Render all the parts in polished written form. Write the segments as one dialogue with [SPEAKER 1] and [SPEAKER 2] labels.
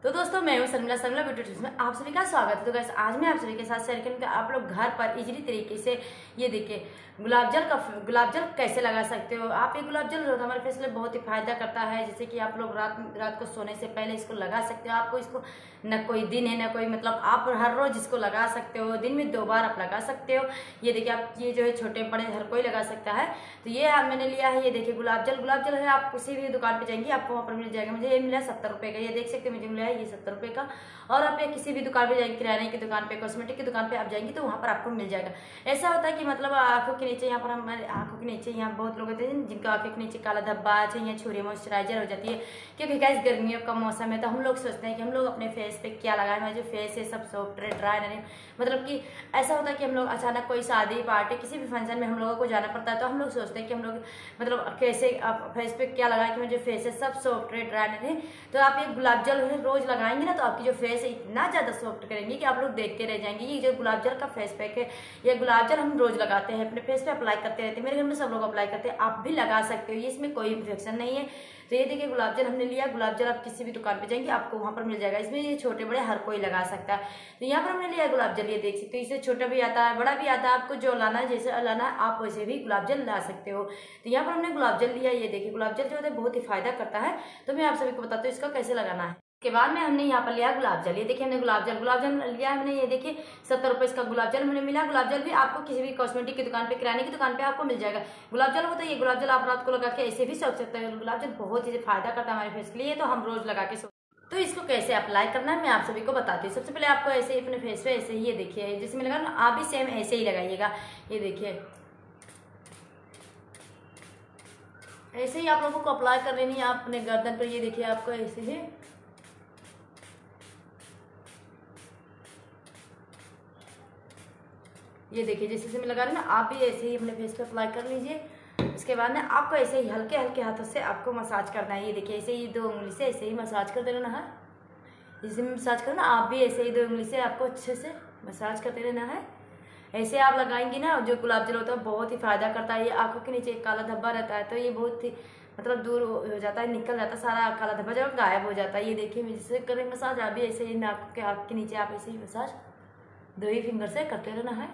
[SPEAKER 1] तो दोस्तों मैं हूँ शर्मिला ब्यूटी टिप्स में आप सभी का स्वागत है। तो गाइस आज मैं आप सभी के साथ शेयर करूँगा आप लोग घर पर इजीली तरीके से ये देखिए गुलाब जल कैसे लगा सकते हो। आप ये गुलाब जल जो हमारे फेस के लिए बहुत ही फायदा करता है। जैसे कि आप लोग रात को सोने से पहले इसको लगा सकते हो। आपको इसको न कोई दिन है न कोई मतलब आप हर रोज इसको लगा सकते हो। दिन में 2 बार आप लगा सकते हो। ये देखिए आप ये जो है छोटे बड़े हर कोई लगा सकता है। तो ये मैंने लिया है। ये देखिए गुलाब जल है। आप किसी भी दुकान पे जाएंगे आपको वहाँ पर मिल जाएगा। मुझे ये मिला 70 रुपये का। ये देख सकते हो मुझे मिला है ये 70 रुपये का। और आप किसी भी दुकान पे जाएंगे, किराने की दुकान पे, कॉस्मेटिक की दुकान पे आप जाएंगे तो वहाँ पर आपको मिल जाएगा। ऐसा होता है कि मतलब आंखों के नीचे, यहाँ पर हमारे आंखों के नीचे यहाँ बहुत लोग होते हैं जिनका आंखों के नीचे काला धब्बा या छुरी मॉइस्चराइजर हो जाती है। क्योंकि गाइस गर्मियों का मौसम है तो हम लोग सोचते हैं कि हम लोग अपने फेस पे क्या लगाएं। हमारे जो फेस है सब सॉफ्ट ड्राई नहीं, मतलब कि ऐसा होता है कि हम लोग अचानक कोई शादी पार्टी किसी भी फंक्शन में हम लोगों को जाना पड़ता है तो हम लोग सोचते हैं कि हम लोग मतलब कैसे आप फेस पे क्या लगाएं कि मेरे जो फेस है सब सॉफ्ट ड्राई नहीं। तो आप ये गुलाब जल रोज लगाएंगे ना तो आपकी जो फेस है इतना ज़्यादा सॉफ्ट करेंगे कि आप लोग देखते रह जाएंगे। ये जो गुलाब जल का फेस पैक है, ये गुलाब जल हम रोज लगाते हैं, अपने फेस पे अप्लाई करते रहते हैं। मेरे घर में सब लोग अप्लाई करते हैं, आप भी लगा सकते हो। ये इसमें कोई इन्फेक्शन नहीं है। तो ये देखिए गुलाब जल हमने लिया। गुलाब जल आप किसी भी दुकान पे जाएंगे आपको वहाँ पर मिल जाएगा। इसमें ये छोटे बड़े हर कोई लगा सकता है। तो यहाँ पर हमने लिया गुलाब जल। ये देख सकते हो इसे छोटा भी आता है बड़ा भी आता है। आपको जो लाना है जैसे लाना है आप वैसे भी गुलाब जल ला सकते हो। तो यहाँ पर हमने गुलाब जल लिया। ये देखिए गुलाब जल जो होता है बहुत ही फायदा करता है। तो मैं आप सभी को बताती हूँ इसका कैसे लगाना है। के बाद में हमने यहाँ पर लिया गुलाब जल। ये देखिए हमने गुलाब जल लिया हमने। ये देखिए 70 रुपये इसका गुलाब जल हमें मिला। गुलाब जल भी आपको किसी भी कॉस्मेटिक की दुकान पे, किराने की दुकान पे आपको मिल जाएगा। गुलाब जल होता है ये गुलाब जल आप रात को लगा के ऐसे भी सोच सकते हैं। गुलाब जल बहुत ही फायदा करता है हमारे फेस के लिए, तो हम रोज लगा के तो इसको कैसे अप्लाई करना है मैं आप सभी को बताती हूँ। सबसे पहले आपको ऐसे ही अपने फेस पे ऐसे ही ये देखिए जैसे मैं लगा ना आप भी सेम ऐसे ही लगाइएगा। ये देखिए ऐसे ही आप लोगों को अप्लाई कर लेनी है। आप अपने गर्दन पर ये देखिए आपको ऐसे ही ये देखिए जैसे से मैं लगा रही हूँ ना आप भी ऐसे ही अपने फेस पे अप्लाई कर लीजिए। इसके बाद ना आपको ऐसे ही हल्के हल्के हाथों से आपको मसाज करना है। ये देखिए ऐसे ही 2 उंगली से ऐसे ही मसाज कर देना है। जैसे मसाज करना आप भी ऐसे ही 2 उंगली से आपको अच्छे से मसाज करते रहना है। ऐसे आप लगाएंगी ना जो गुलाब जल होता है बहुत ही फायदा करता है। ये आंखों के नीचे एक काला धब्बा रहता है तो ये बहुत ही मतलब दूर हो जाता है, निकल जाता है सारा काला धब्बा जब गायब हो जाता है। ये देखिए मैं जिससे करें मसाज आप भी ऐसे ही नाक के नीचे आप ऐसे ही मसाज 2 ही फिंगर से करते रहना है।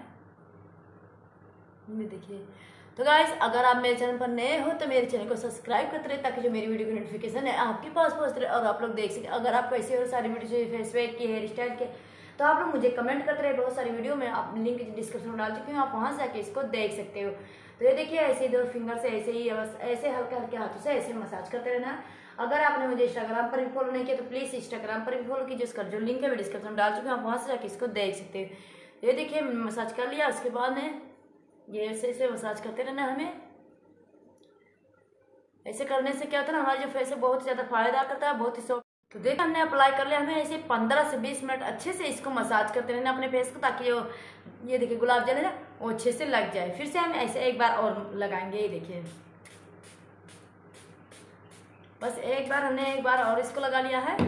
[SPEAKER 1] ये देखिए। तो गाइस अगर आप मेरे चैनल पर नए हो तो मेरे चैनल को सब्सक्राइब करते रहे ताकि जो मेरी वीडियो की नोटिफिकेशन है आपके पास पहुंचते रहे और आप लोग देख सकें। अगर आपको ऐसी और सारी वीडियो चाहिए फेस पैक की, हेयर स्टाइल के, तो आप लोग मुझे कमेंट करते रहे। बहुत सारी वीडियो में आप लिंक डिस्क्रिप्शन में डाल चुकी हूँ, आप वहाँ से आके इसको देख सकते हो। तो ये देखिए ऐसे 2 फिंगर से ऐसे ही बस ऐसे हल्के हल्के हाथों से ऐसे मसाज करते रहना है। अगर आपने मुझे इंस्टाग्राम पर भी फॉलो नहीं किया तो प्लीज़ इंस्टाग्राम पर भी फॉलो कीजिए। उसका जो लिंक है मैं डिस्क्रिप्शन में डाल चुकी हूँ, आप वहाँ से जाके इसको देख सकते हो। ये देखिए मसाज कर लिया। उसके बाद में ये ऐसे मसाज करते रहना हमें। ऐसे करने से क्या होता है ना हमारे जो फेस है बहुत ज़्यादा फायदा करता है, बहुत ही सॉफ्ट। तो देखिए हमने अप्लाई कर लिया। हमें ऐसे 15 से 20 मिनट अच्छे से इसको मसाज करते रहना अपने फेस को ताकि जो ये देखिए गुलाब जल है ना वो अच्छे से लग जाए। फिर से हम ऐसे एक बार और लगाएंगे। ये देखिए बस एक बार और इसको लगा लिया है।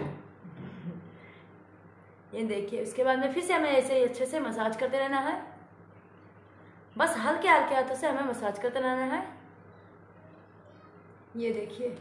[SPEAKER 1] ये देखिए उसके बाद में फिर से हमें ऐसे अच्छे से मसाज करते रहना है। बस हल्के हल्के हाथों से हमें मसाज करते रहना है। ये देखिए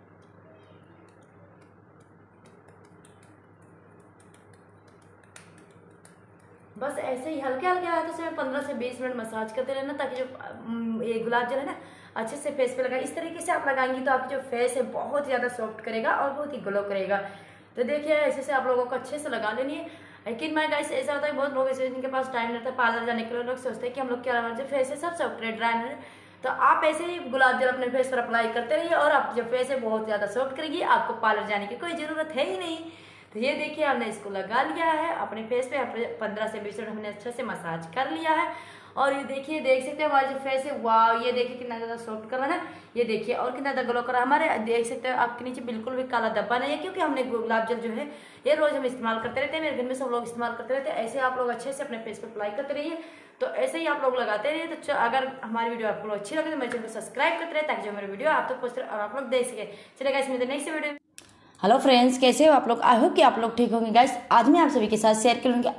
[SPEAKER 1] बस ऐसे ही हल्के हल्के हाथों से 15 से 20 मिनट मसाज करते रहना ताकि जो ये गुलाब जल है ना अच्छे से फेस पे लगा। इस तरीके से आप लगाएंगी तो आपकी जो फेस है बहुत ज़्यादा सॉफ्ट करेगा और बहुत ही ग्लो करेगा। तो देखिए ऐसे से आप लोगों को अच्छे से लगा लेनी है। लेकिन मैं गाइस ऐसा होता है बहुत लोग ऐसे जिनके पास टाइम रहता है पार्लर जाने के लिए, लोग सोचते हैं कि हम लोग क्या लगाते हैं, फेस है सब सॉफ्ट ड्राई है। तो आप ऐसे ही गुलाब जल अपने फेस पर अप्लाई करते रहिए और आप जो फेस है बहुत ज़्यादा सॉफ्ट करेगी। आपको पार्लर जाने की कोई ज़रूरत है ही नहीं। तो ये देखिए हमने इसको लगा लिया है अपने फेस पे। 15 से 20 मिनट हमने अच्छे से मसाज कर लिया है। और ये देखिए देख सकते हैं हमारे जो फेस है वाह ये देखिए कितना ज़्यादा सॉफ्ट कर रहा है ना। ये देखिए और कितना ज़्यादा ग्लो कर रहा है। हमारे देख सकते हैं आपके नीचे बिल्कुल भी काला धब्बा नहीं है क्योंकि हमने गुलाब जल जो है ये रोज़ हम इस्तेमाल करते रहते हैं। मेरे घर में सब लोग इस्तेमाल करते रहते हैं। ऐसे आप लोग अच्छे से अपने फेस पर अप्लाई करते रहिए। तो ऐसे ही आप लोग लगाते रहिए। तो अगर हमारी वीडियो आपको अच्छी लगे तो मेरे चैनल को सब्सक्राइब करते रहे ताकि जो मेरी वीडियो आप तक पहुंच रहे और आप लोग देख सके। चलेगा इसमें नेक्स्ट वीडियो। हेलो फ्रेंड्स कैसे हो आप लोग? आई होप कि आप लोग ठीक होंगे। गाइस आज मैं आप सभी के साथ शेयर करूँगी आप लोग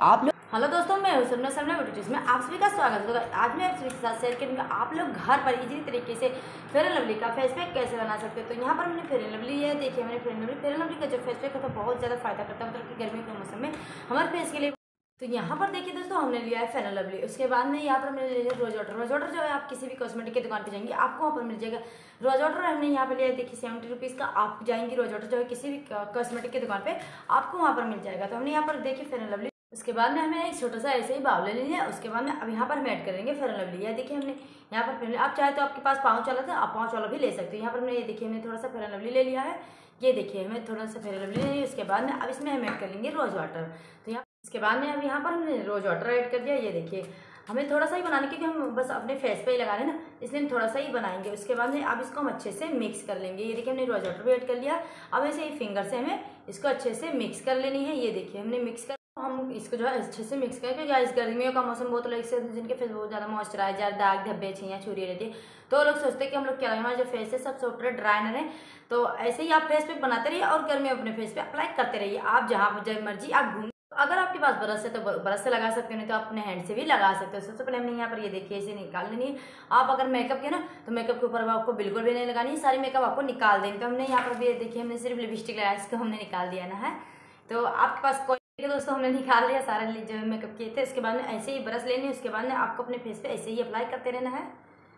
[SPEAKER 1] हेलो दोस्तों, मैं हूं सरना सरना वीडियोज में आप सभी का स्वागत होगा। आज मैं आप सभी के साथ शेयर करूंगा आप लोग घर पर इजी तरीके से फेयर एंड लवली का फेस पैक कैसे बना सकते हो। तो यहाँ पर मैंने फेयर एंड लवली है, देखिए मैंने फेयर एंड लवली का जो फेस पैक है तो बहुत ज़्यादा फायदा करता है, मतलब कि गर्मी के मौसम में हमारे फेस के लिए। तो यहाँ पर देखिए दोस्तों, हमने लिया है फेयर एंड लवली। उसके बाद में यहाँ पर मैंने लिया है रोज वाटर। रोज वाटर जो है आप किसी भी कॉस्मेटिक की दुकान पे जाएंगे आपको वहाँ पर मिल जाएगा। रोज वाटर हमने यहाँ पे लिया है, देखिए 70 रुपीज़ का। आप जाएंगे रोज वाटर जो है किसी भी कॉस्मेटिक की दुकान पे आपको वहाँ पर मिल जाएगा। तो हमने यहाँ पर देखिए फेयर एंड लवली। उसके बाद में हमें एक छोटा सा ऐसे ही बाउल ले लिया। उसके बाद में अब यहाँ पर हम ऐड करेंगे फेयर एंड लवली। देखिए हमने यहाँ पर फेयर, आप चाहे तो आपके पास पाँच वाला था, आप पाँच वाला भी ले सकते हो। यहाँ पर हमने ये देखिए हमने थोड़ा सा फेयर एंड लवली ले लिया है। ये देखिए हमें थोड़ा सा फेयर एंड लवली ले लिया। उसके बाद में अब इसमें हम ऐड कर लेंगे रोज वाटर। तो यहाँ इसके बाद में अब यहाँ पर हमने रोज वाटर ऐड कर दिया। ये देखिए हमें थोड़ा सा ही बनाने क्योंकि हम बस अपने फेस पे ही लगा रहे हैं ना, इसलिए हम थोड़ा सा ही बनाएंगे। उसके बाद में अब इसको हम अच्छे से मिक्स कर लेंगे। ये देखिए हमने रोज वाटर भी ऐड कर लिया। अब ऐसे ही फिंगर से हमें इसको अच्छे से मिक्स कर लेनी है। ये देखिए हमने मिक्स कर, हम इसको जो है अच्छे से मिक्स करके, गाइस गर्मियों का मौसम बहुत लोग से जिनके फेस बहुत ज़्यादा मॉइस्चराइजर, दाग धब्बे, छियाँ छुरी रहती है, तो लोग सोचते हैं कि हम लोग क्या हमारा जो फेस है सब सॉफ्टवेयर ड्राई न रहे। तो ऐसे ही आप फेस पे बनाते रहिए और गर्मियों अपने फेस पे अप्लाई करते रहिए। आप जहाँ जब मर्जी आप घूम, अगर आपके पास ब्रश है तो ब्रश से लगा सकते हो, नहीं तो आप अपने हैंड से भी लगा सकते हो। सबसे पहले हमने यहाँ पर ये देखिए ऐसे निकाल लेनी है। आप अगर मेकअप के ना तो मेकअप के ऊपर आपको बिल्कुल भी नहीं लगानी है, सारी मेकअप आपको निकाल देंगे। तो हमने यहाँ पर भी देखिए हमने सिर्फ लिपस्टिक लगाया, इसको हमने निकाल दिया ना है। तो आपके पास कोई दोस्तों हमने निकाल दिया सारे जो मेकअप किए थे। उसके बाद में ऐसे ही ब्रश लेनी है। उसके बाद में आपको अपने फेस पे ऐसे ही अप्लाई करते रहना है।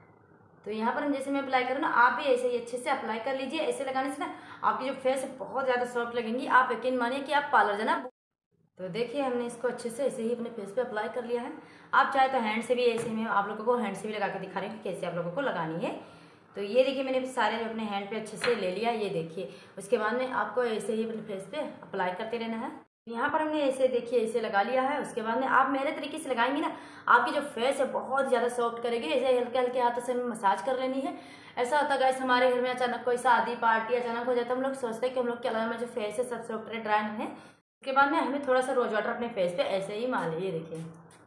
[SPEAKER 1] तो यहाँ पर हम जैसे मैं अप्लाई करूँ ना, आप भी ऐसे ही अच्छे से अप्लाई कर लीजिए। ऐसे लगाने से ना आपकी जो फेस है बहुत ज़्यादा सॉफ्ट लगेंगी। आप यकीन मानिए कि आप पार्लर जाना। तो देखिए हमने इसको अच्छे से ऐसे ही अपने फेस पे अप्लाई कर लिया है। आप चाहे तो हैंड से भी, ऐसे में आप लोगों को हैंड से भी लगा के दिखा रहे हैं कि कैसे आप लोगों को लगानी है। तो ये देखिए मैंने सारे अपने हैंड पे अच्छे से ले लिया। ये देखिए उसके बाद में आपको ऐसे ही अपने फेस पे अप्लाई करते रहना है। यहाँ पर हमने ऐसे देखिए ऐसे लगा लिया है। उसके बाद में आप मेरे तरीके से लगाएंगे ना, आपकी जो फेस है बहुत ज़्यादा सॉफ्ट करेगी। ऐसे हल्के हल्के हाथों से हमें मसाज कर लेनी है। ऐसा होता है गाइस हमारे घर में अचानक कोई शादी पार्टी अचानक हो जाता है, हम लोग सोचते हैं कि हम लोग क्या लगा, जो फेस है सब सॉफ्ट ड्राई नहीं है। उसके बाद में हमें थोड़ा सा रोज वाटर अपने फेस पे ऐसे ही मार लिया। देखिए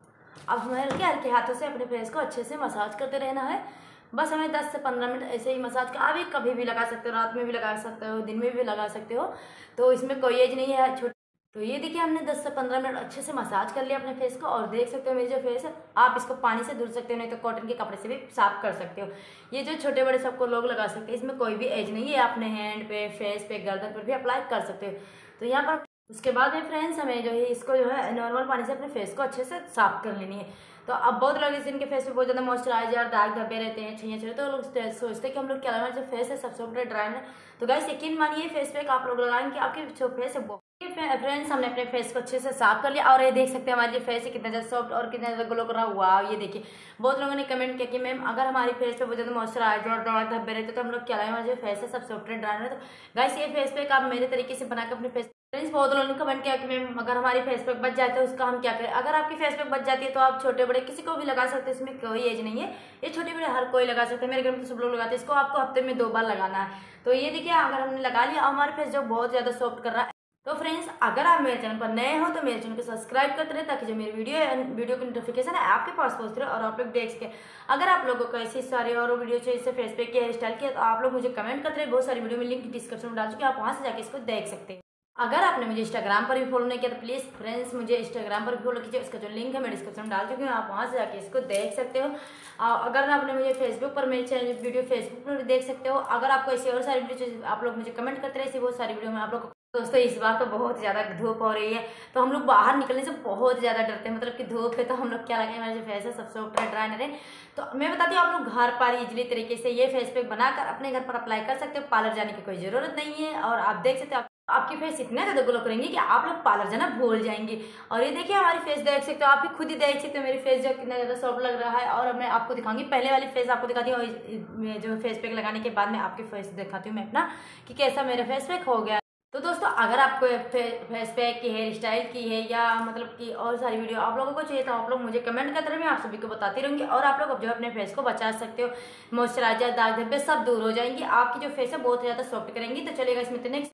[SPEAKER 1] अब हमें हल्के हल्के हाथों से अपने फेस को अच्छे से मसाज करते रहना है। बस हमें 10 से 15 मिनट ऐसे ही मसाज कर, आप कभी भी लगा सकते हो, रात में भी लगा सकते हो, दिन में भी लगा सकते हो। तो इसमें कोई एज नहीं है छोटे। तो ये देखिए हमने 10 से 15 मिनट अच्छे से मसाज कर लिया अपने फेस को। और देख सकते हो मेरी जो फेस है, आप इसको पानी से धुल सकते हो, नहीं तो कॉटन के कपड़े से भी साफ कर सकते हो। ये जो छोटे बड़े सबको लोग लगा सकते हैं, इसमें कोई भी एज नहीं है। अपने हैंड पे, फेस पे, गर्दन पर भी अप्लाई कर सकते हो। तो यहाँ पर उसके बाद में फ्रेंड्स हमें जो है इसको जो है नॉर्मल पानी से अपने फेस को अच्छे से साफ कर लेनी है। तो अब बहुत लोग जिनके फेस पे बहुत ज़्यादा मॉइस्चराइजर, दाग धब्बे रहते हैं, छियाँ छुरे, तो लोग सोचते हैं कि हम लोग क्या लगाना, जो फेस है सब सॉफ्ट ड्राई है। तो गाइस यकीन मानिए फेस पैक आप लोग लगाएंगे, आपकी जो फेस है फ्रेंड्स हमने अपने फेस को अच्छे से साफ कर लिया। और ये देख सकते हैं हमारी फेस है कितना ज़्यादा सॉफ्ट और कितना ज़्यादा ग्लो कर रहा हुआ। ये देखिए बहुत लोगों ने कमेंट किया कि मैम अगर हमारी फेस पे बहुत ज़्यादा मॉइस्चराइजर और दाग धब्बे रहते तो हम लोग क्या लगाएं, हमारी जो फेस है सब सॉफ्ट ड्राई है। तो गाइस ये फेस पैक आप मेरे तरीके से बनाकर अपने फेस, फ्रेंड्स बहुत लोगों ने कमेंट किया कि मैम अगर हमारी फेस पैक बच जाता है उसका हम क्या करें। अगर आपकी फेस पैक बच जाती है तो आप छोटे बड़े किसी को भी लगा सकते हैं, इसमें कोई एज नहीं है। ये छोटे बड़े हर कोई लगा सकते हैं, मेरे घर में तो सब लोग लगाते हैं। इसको आपको हफ्ते में 2 बार लगाना है। तो ये देखिए अगर हमने लगा लिया, हमारे फेस जो बहुत ज़्यादा सॉफ्ट कर रहा है। तो फ्रेंड्स अगर आप मेरे चैनल पर नए हो तो मेरे चैनल को सब्सक्राइब करते रहे, ताकि जो मेरी वीडियो की नोटिफिकेशन है आपके पास पहुंचते रहे और आप लोग देख सके। अगर आप लोगों को ऐसी सारी और वीडियो चाहिए इससे फेस पैक की, हेयर स्टाइल की, तो आप लोग मुझे कमेंट करते रहे। बहुत सारी वीडियो में लिंक डिस्क्रिप्शन में डाल चुके हैं, आप वहाँ से जाके इसको देख सकते हैं। अगर आपने मुझे इंस्टाग्राम पर भी फॉलो नहीं किया तो प्लीज़ फ्रेंड्स मुझे इंस्टाग्राम पर भी फॉलो कीजिए। उसका जो लिंक है मैं डिस्क्रिप्शन में डाल चुकी हूँ, आप वहाँ से जाके इसको देख सकते हो। अगर आपने मुझे फेसबुक पर मेरे चैनल वीडियो फेसबुक पर भी देख सकते हो। अगर आपको ऐसी और सारी वीडियो चाहिए आप लोग मुझे कमेंट करते रहे, ऐसी बहुत सारी वीडियो में आप लोग। दोस्तों इस बार तो बहुत ज़्यादा धूप हो रही है, तो हम लोग बाहर निकलने से बहुत ज़्यादा डरते हैं, मतलब कि धूप है तो हम लोग क्या लगे हमारे जो फेस है सब सॉफ्ट ड्राई न रहे। तो मैं बताती हूँ आप लोग घर पर इजीली तरीके से ये फेस पैक बनाकर अपने घर पर अप्लाई कर सकते हो। पार्लर जाने की कोई ज़रूरत नहीं है। और आप देख सकते हो आपकी फेस इतना ज़्यादा ग्लो करेंगे कि आप लोग पार्लर जाना भूल जाएंगे। और ये देखिए हमारी फेस देख सकते हो, आप भी खुद ही देख सकते हो मेरी फेस जो कितना ज़्यादा सॉफ्ट लग रहा है। और मैं आपको दिखाऊंगी, पहले वाली फेस आपको दिखाती हूँ, जो फेस पैक लगाने के बाद में आपकी फेस दिखाती हूँ मैं अपना कि कैसा मेरा फेस पैक हो गया। तो दोस्तों अगर आपको फेस पैक की, हेयर स्टाइल की है, या मतलब कि और सारी वीडियो आप लोगों को चाहिए तो आप लोग मुझे कमेंट करते रहे, मैं आप सभी को बताती रहूँगी। और आप लोग अब जो अपने फेस को बचा सकते हो, मॉइस्चराइजर, दाग धब्बे सब दूर हो जाएंगे, आपकी जो फेस है बहुत ज़्यादा सॉफ्ट करेंगी। तो चलेगा इसमें तो नेक्स्ट